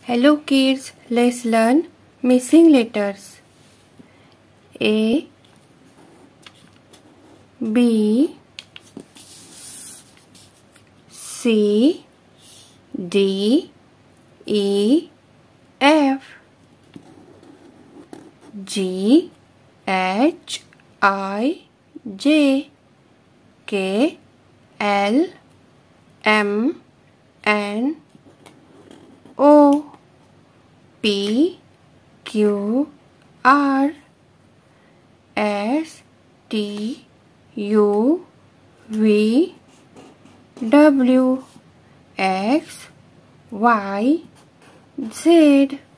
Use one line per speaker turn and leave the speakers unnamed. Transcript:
Hello kids, let's learn missing letters. A, B, C, D, E, F, G, H, I, J, K, L, M, N, O, P, Q, R, S, T, U, V, W, X, Y, Z.